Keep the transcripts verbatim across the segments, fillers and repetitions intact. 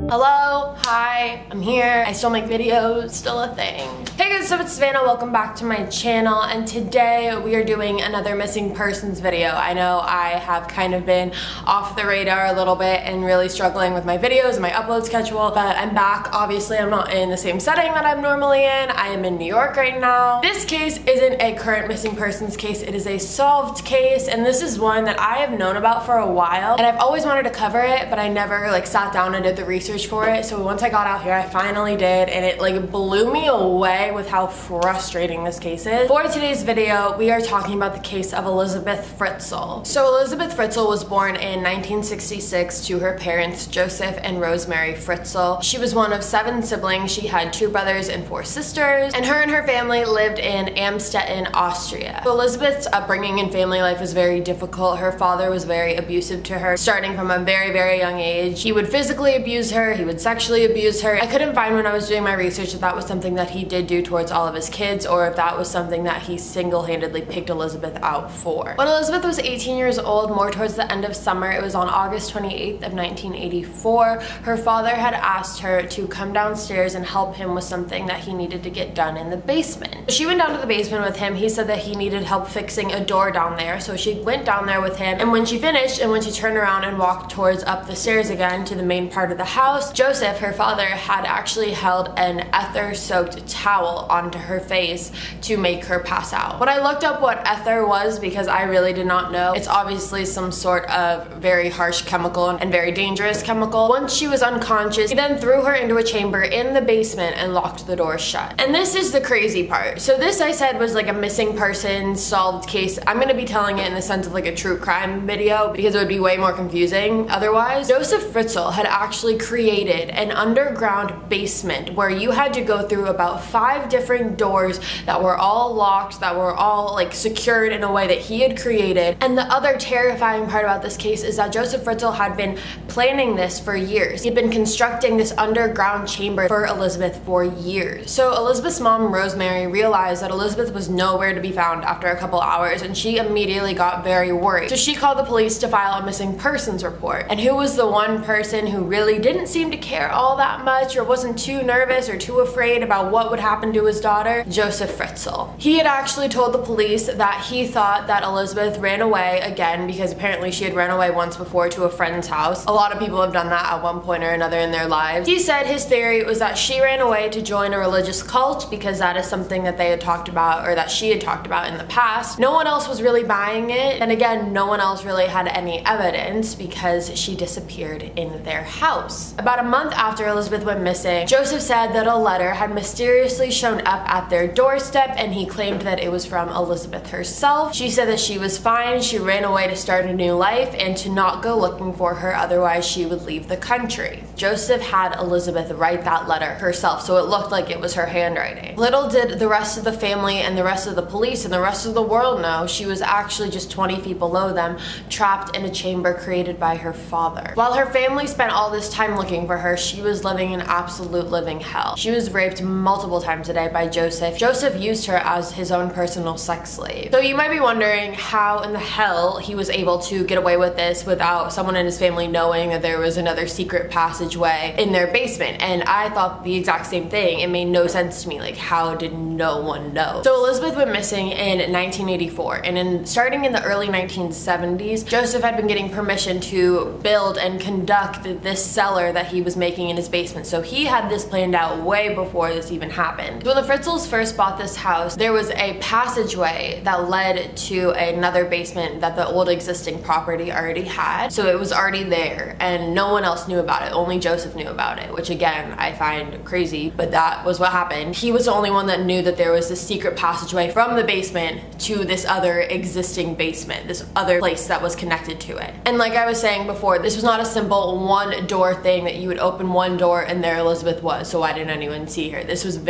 Hello, hi, I'm here. I still make videos, still a thing. Hey guys, so it's Savannah, welcome back to my channel, and today we are doing another missing persons video. I know I have kind of been off the radar a little bit and really struggling with my videos and my upload schedule, but I'm back. Obviously, I'm not in the same setting that I'm normally in. I am in New York right now. This case isn't a current missing persons case, it is a solved case, and this is one that I have known about for a while, and I've always wanted to cover it, but I never like sat down and did the research for it. So once I got out here, I finally did, and it like blew me away with how frustrating this case is. For today's video, we are talking about the case of Elisabeth Fritzl. So Elisabeth Fritzl was born in nineteen sixty-six to her parents Josef and Rosemary Fritzl. She was one of seven siblings. She had two brothers and four sisters, and her and her family lived in Amstetten, Austria. So Elisabeth's upbringing and family life was very difficult. Her father was very abusive to her, starting from a very, very young age. He would physically abuse her, he would sexually abuse her. I couldn't find when I was doing my research if that was something that he did do towards all of his kids, or if that was something that he single-handedly picked Elisabeth out for. When Elisabeth was eighteen years old, more towards the end of summer, it was on August twenty-eighth of nineteen eighty-four, her father had asked her to come downstairs and help him with something that he needed to get done in the basement. She went down to the basement with him. He said that he needed help fixing a door down there, so she went down there with him, and when she finished and when she turned around and walked towards up the stairs again to the main part of the house, Josef, her father, had actually held an ether-soaked towel onto her face to make her pass out. When I looked up what ether was, because I really did not know, it's obviously some sort of very harsh chemical and very dangerous chemical. Once she was unconscious, he then threw her into a chamber in the basement and locked the door shut. And this is the crazy part. So this, I said, was like a missing person solved case. I'm gonna be telling it in the sense of like a true crime video because it would be way more confusing otherwise. Josef Fritzl had actually created an underground basement where you had to go through about five different doors that were all locked, that were all like secured in a way that he had created. And the other terrifying part about this case is that Josef Fritzl had been planning this for years. He'd been constructing this underground chamber for Elisabeth for years. So Elisabeth's mom, Rosemary, realized that Elisabeth was nowhere to be found after a couple hours, and she immediately got very worried. So she called the police to file a missing persons report. And who was the one person who really didn't seem to care all that much, or wasn't too nervous or too afraid about what would happen to his daughter? Josef Fritzl. He had actually told the police that he thought that Elisabeth ran away again, because apparently she had ran away once before to a friend's house. A lot of people have done that at one point or another in their lives. He said his theory was that she ran away to join a religious cult, because that is something that they had talked about, or that she had talked about in the past. No one else was really buying it, and again, no one else really had any evidence because she disappeared in their house. About a month after Elisabeth went missing, Josef said that a letter had mysteriously shown up at their doorstep, and he claimed that it was from Elisabeth herself. She said that she was fine, she ran away to start a new life, and to not go looking for her, otherwise she would leave the country. Josef had Elisabeth write that letter herself, so it looked like it was her handwriting. Little did the rest of the family and the rest of the police and the rest of the world know she was actually just twenty feet below them, trapped in a chamber created by her father. While her family spent all this time looking for her, she was living an absolute living hell. She was raped multiple times a day by Josef. Josef used her as his own personal sex slave. So you might be wondering how in the hell he was able to get away with this without someone in his family knowing that there was another secret passageway in their basement, and I thought the exact same thing. It made no sense to me. Like, how did no one know? So Elisabeth went missing in nineteen eighty-four, and in starting in the early nineteen seventies, Josef had been getting permission to build and conduct this cellar that he was making in his basement. So he had this planned out way before this even happened. When the Fritzls first bought this house, there was a passageway that led to another basement that the old existing property already had. So it was already there, and no one else knew about it. Only Josef knew about it, which again, I find crazy, but that was what happened. He was the only one that knew that there was this secret passageway from the basement to this other existing basement, this other place that was connected to it. And like I was saying before, this was not a simple one door thing that you would open one door and there Elisabeth was, so why didn't anyone see her? This was very, very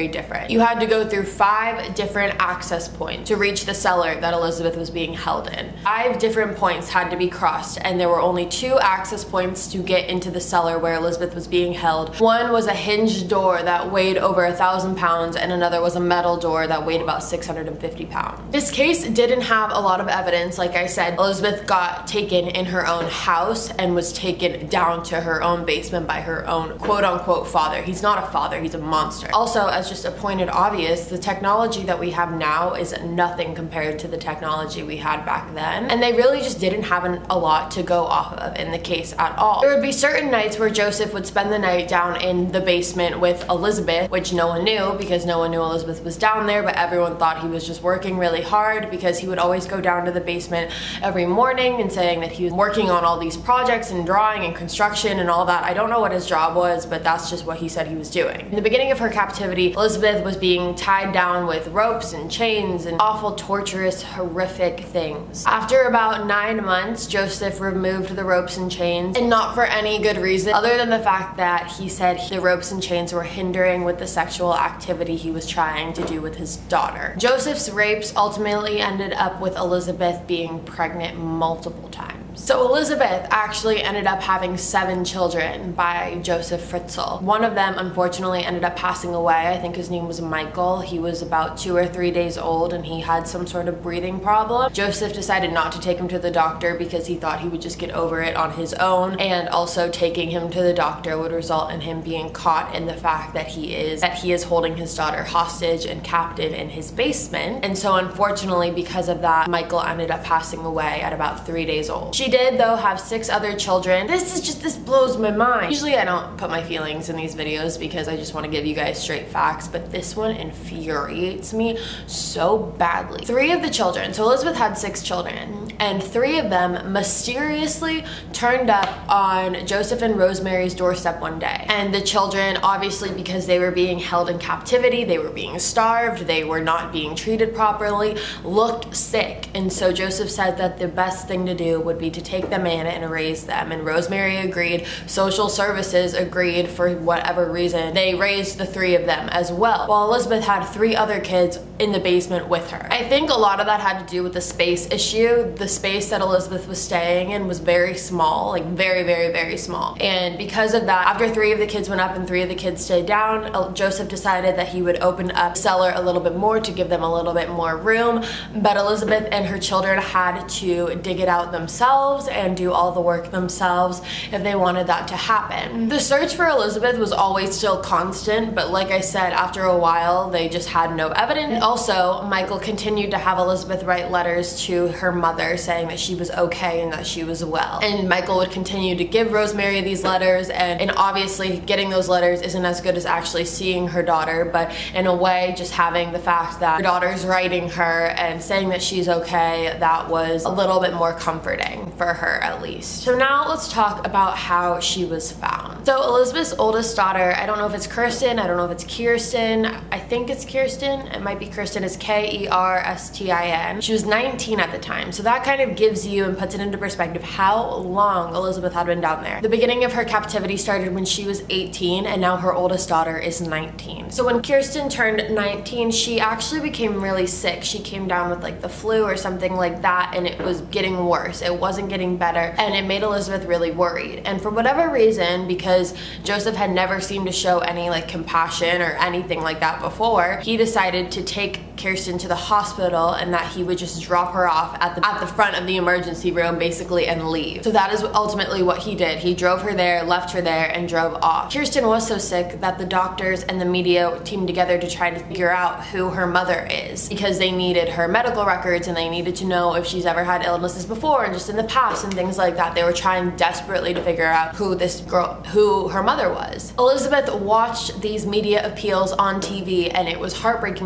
very different. You had to go through five different access points to reach the cellar that Elisabeth was being held in. Five different points had to be crossed, and there were only two access points to get into the cellar where Elisabeth was being held. One was a hinged door that weighed over a thousand pounds, and another was a metal door that weighed about six hundred fifty pounds. This case didn't have a lot of evidence. Like I said, Elisabeth got taken in her own house and was taken down to her own basement by her own quote-unquote father. He's not a father, he's a monster. Also, as just a pointed obvious, the technology that we have now is nothing compared to the technology we had back then, and they really just didn't have an, a lot to go off of in the case at all. There would be certain nights where Josef would spend the night down in the basement with Elisabeth, which no one knew because no one knew Elisabeth was down there, but everyone thought he was just working really hard because he would always go down to the basement every morning and saying that he was working on all these projects and drawing and construction and all that. I don't know what his job was, but that's just what he said he was doing. In the beginning of her captivity, Elisabeth was being tied down with ropes and chains and awful, torturous, horrific things. After about nine months, Josef removed the ropes and chains, and not for any good reason other than the fact that he said the ropes and chains were hindering with the sexual activity he was trying to do with his daughter. Joseph's rapes ultimately ended up with Elisabeth being pregnant multiple times. So Elisabeth actually ended up having seven children by Josef Fritzl. One of them unfortunately ended up passing away. I think his name was Michael. He was about two or three days old and he had some sort of breathing problem. Josef decided not to take him to the doctor because he thought he would just get over it on his own, and also taking him to the doctor would result in him being caught in the fact that he is that he is holding his daughter hostage and captive in his basement. And so unfortunately, because of that, Michael ended up passing away at about three days old. She did though have six other children. This is just, this blows my mind. Usually I don't put my feelings in these videos because I just want to give you guys straight facts, but this one infuriates me so badly. Three of the children, so Elisabeth had six children, and three of them mysteriously turned up on Josef and Rosemary's doorstep one day. And the children, obviously because they were being held in captivity, they were being starved, they were not being treated properly, looked sick. And so Josef said that the best thing to do would be to take them in and raise them. And Rosemary agreed, social services agreed, for whatever reason. They raised the three of them as well, while Elisabeth had three other kids in the basement with her. I think a lot of that had to do with the space issue. The space that Elisabeth was staying in was very small, like very, very, very small. And because of that, after three of the kids went up and three of the kids stayed down, Josef decided that he would open up the cellar a little bit more to give them a little bit more room. But Elisabeth and her children had to dig it out themselves and do all the work themselves if they wanted that to happen. The search for Elisabeth was always still constant, but like I said, after a while, they just had no evidence. Also, Michael continued to have Elisabeth write letters to her mother saying that she was okay and that she was well. And Michael would continue to give Rosemary these letters, and, and obviously getting those letters isn't as good as actually seeing her daughter, but in a way, just having the fact that her daughter's writing her and saying that she's okay, that was a little bit more comforting for her at least. So now let's talk about how she was found. So Elisabeth's oldest daughter, I don't know if it's Kirsten, I don't know if it's Kirsten, I think it's Kirsten, it might be Kirsten, is K E R S T I N. She was nineteen at the time, so that kind of gives you and puts it into perspective how long Elisabeth had been down there. The beginning of her captivity started when she was eighteen, and now her oldest daughter is nineteen. So when Kirsten turned nineteen, she actually became really sick. She came down with like the flu or something like that, and it was getting worse. It wasn't getting better, and it made Elisabeth really worried. And for whatever reason, because Josef had never seemed to show any like compassion or anything like that before, he decided to take Kirsten to the hospital and that he would just drop her off at the, at the front of the emergency room basically and leave. So that is ultimately what he did. He drove her there, left her there, and drove off. Kirsten was so sick that the doctors and the media teamed together to try to figure out who her mother is, because they needed her medical records and they needed to know if she's ever had illnesses before and just in the past and things like that. They were trying desperately to figure out who this girl, who her mother was. Elisabeth watched these media appeals on T V, and it was heartbreaking for her because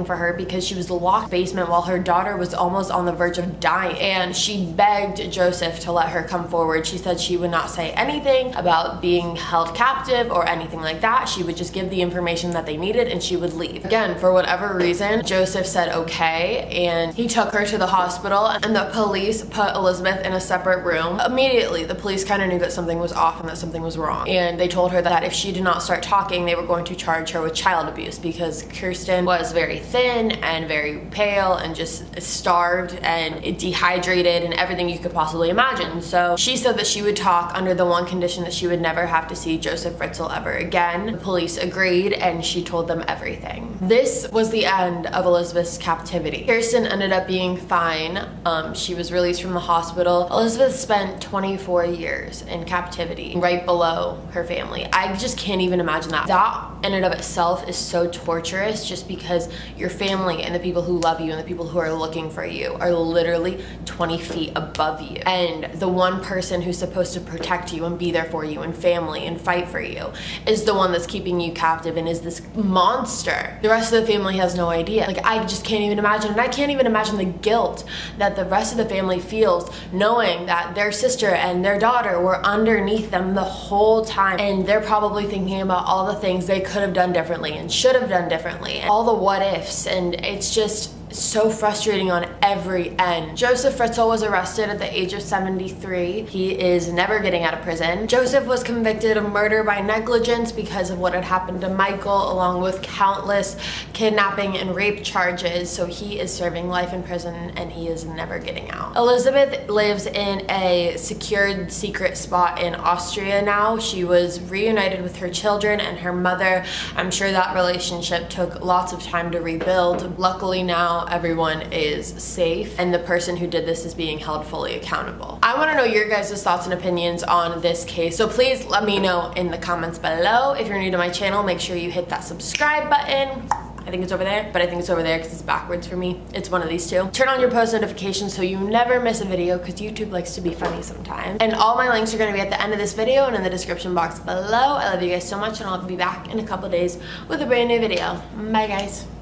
because she was locked in the basement while her daughter was almost on the verge of dying, and she begged Josef to let her come forward. She said she would not say anything about being held captive or anything like that. She would just give the information that they needed and she would leave. Again, for whatever reason, Josef said okay, and he took her to the hospital, and the police put Elisabeth in a separate room. Immediately, the police kind of knew that something was off and that something was wrong, and they told her that if she did not start talking, they were going to charge her with child abuse because Kirsten was very thin and very pale and just starved and dehydrated and everything you could possibly imagine. So she said that she would talk under the one condition that she would never have to see Josef Fritzl ever again. The police agreed, and she told them everything. This was the end of Elisabeth's captivity. Kirsten ended up being fine. Um, she was released from the hospital. Elisabeth spent twenty-four years in captivity, right below her family. I just can't even imagine that. That in and of itself is so torturous, just because your family and the people who love you and the people who are looking for you are literally twenty feet above you. And the one person who's supposed to protect you and be there for you and family and fight for you is the one that's keeping you captive and is this monster. The rest of the family has no idea. Like, I just can't even imagine. And I can't even imagine the guilt that the rest of the family feels knowing that their sister and their daughter were underneath them the whole time. And they're probably thinking about all the things they could have done differently and should have done differently, and all the what ifs, and it's just so frustrating on every end. Josef Fritzl was arrested at the age of seventy-three. He is never getting out of prison. Josef was convicted of murder by negligence because of what had happened to Michael, along with countless kidnapping and rape charges. So he is serving life in prison and he is never getting out. Elisabeth lives in a secured secret spot in Austria now. She was reunited with her children and her mother. I'm sure that relationship took lots of time to rebuild. Luckily now everyone is safe, and the person who did this is being held fully accountable. I want to know your guys' thoughts and opinions on this case, so please let me know in the comments below. If you're new to my channel, make sure you hit that subscribe button. I think it's over there, but I think it's over there because it's backwards for me. It's one of these two. Turn on your post notifications so you never miss a video, because YouTube likes to be funny sometimes. And all my links are going to be at the end of this video and in the description box below. I love you guys so much, and I'll be back in a couple days with a brand new video. Bye guys.